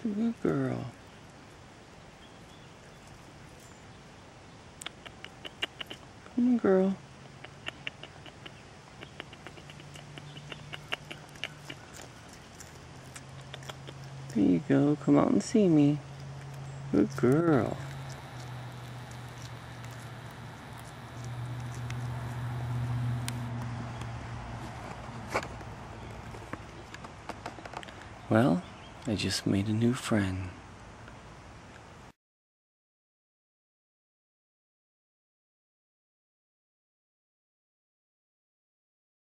Good girl. Come on, girl. There you go. Come out and see me. Good girl. Well, I just made a new friend.